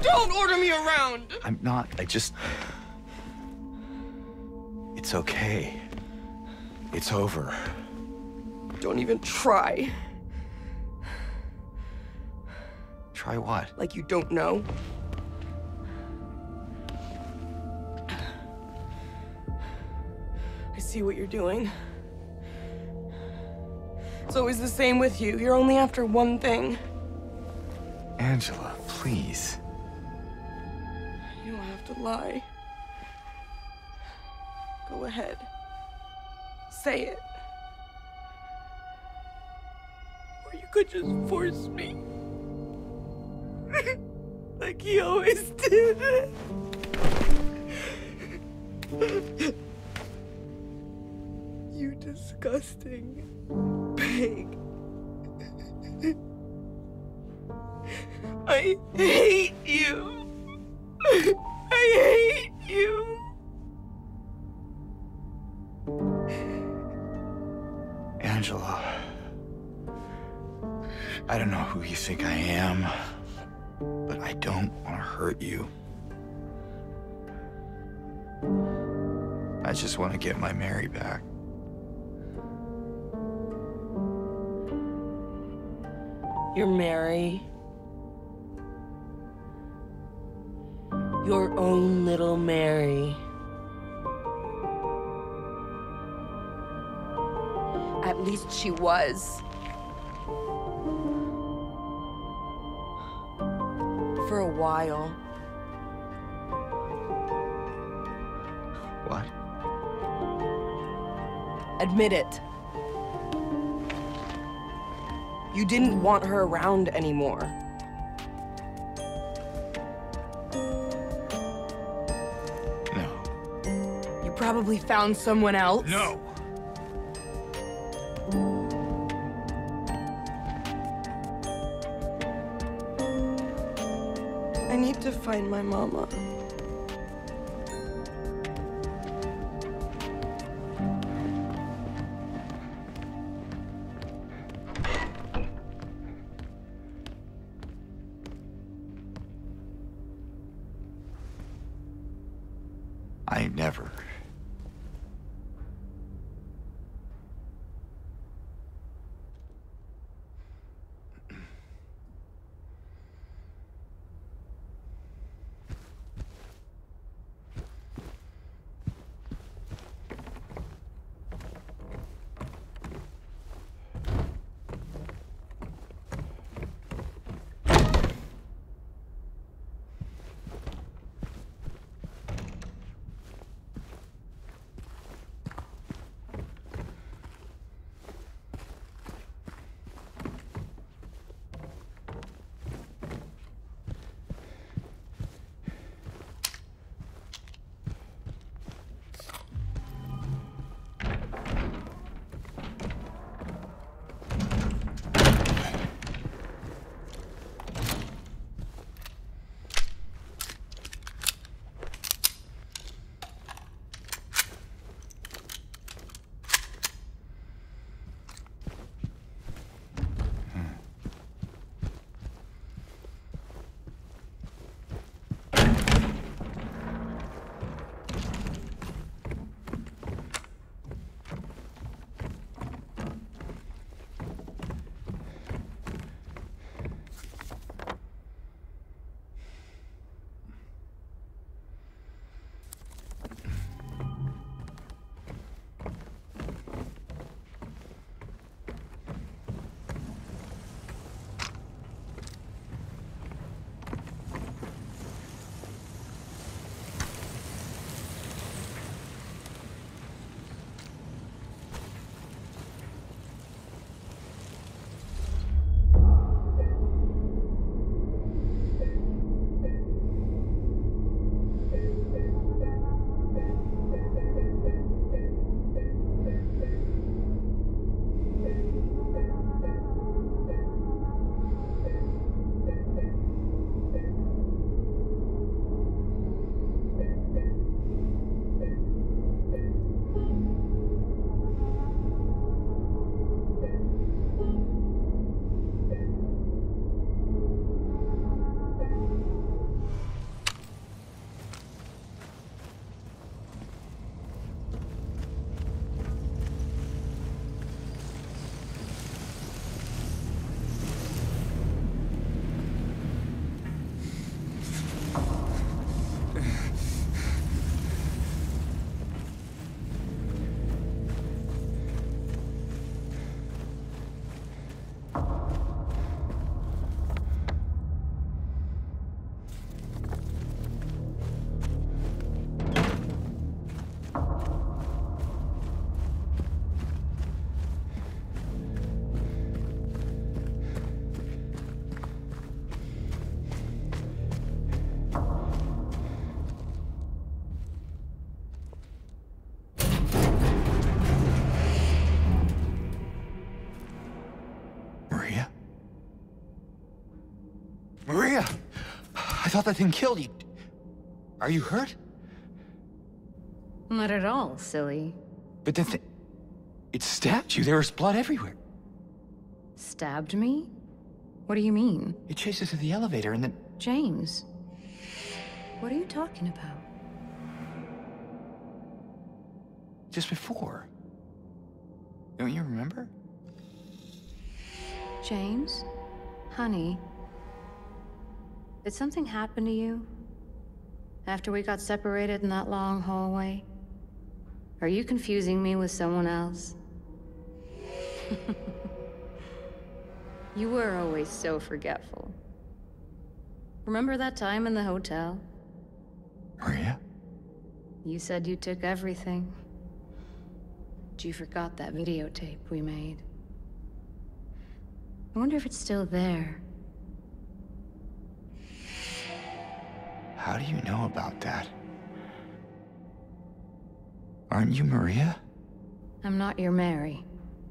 Don't order me around! I'm not. It's okay. It's over. Don't even try. Try what? Like you don't know. I see what you're doing. It's always the same with you. You're only after one thing. Angela, please. You don't have to lie. Go ahead. Say it. Or you could just force me. Like he always did. You disgusting pig. I hate you. I hate you. Angela, I don't know who you think I am, but I don't want to hurt you. I just want to get my Mary back. You're Mary. Your own little Mary. At least she was. For a while. What? Admit it. You didn't want her around anymore. No. You probably found someone else. No! I need to find my mama. I never. Maria! I thought that thing killed you. Are you hurt? Not at all, silly. But the thing... It stabbed you. There was blood everywhere. Stabbed me? What do you mean? It chased us to the elevator and then... James, what are you talking about? Just before. Don't you remember? James? Honey? Did something happen to you? After we got separated in that long hallway? Are you confusing me with someone else? You were always so forgetful. Remember that time in the hotel? Maria? You said you took everything. But you forgot that videotape we made. I wonder if it's still there. How do you know about that? Aren't you Maria? I'm not your Mary.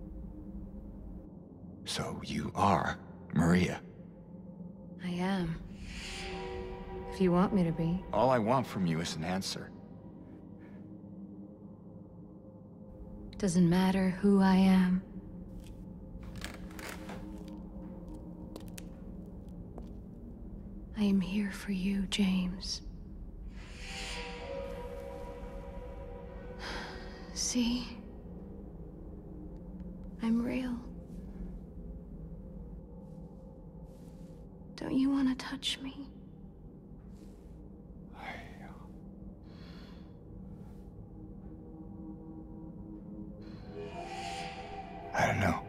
So you are Maria. I am. If you want me to be. All I want from you is an answer. Doesn't matter who I am. I am here for you, James. See? I'm real. Don't you want to touch me? I don't know.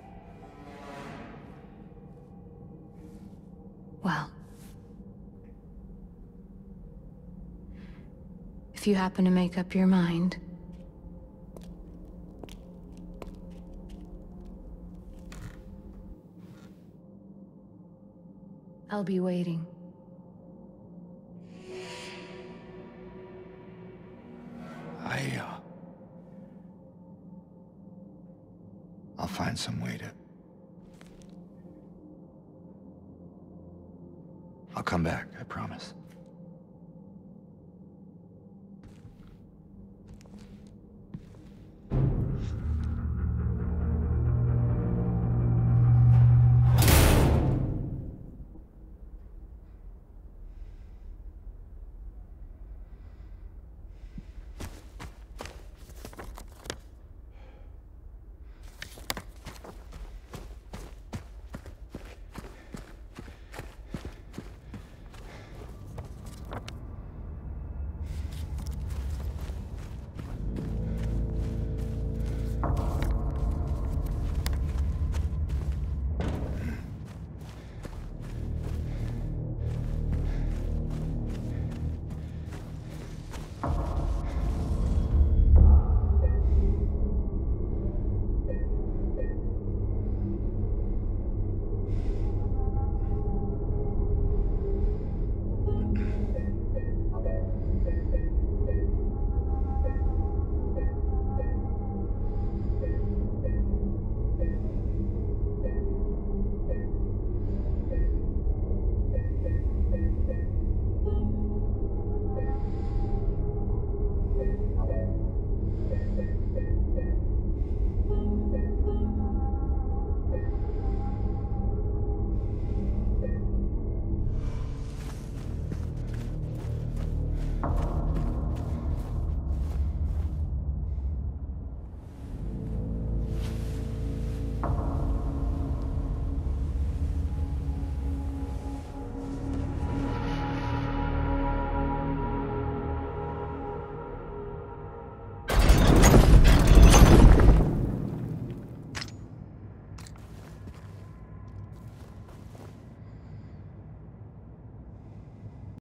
Well, if you happen to make up your mind, I'll be waiting. I'll find some way to... I'll come back, I promise.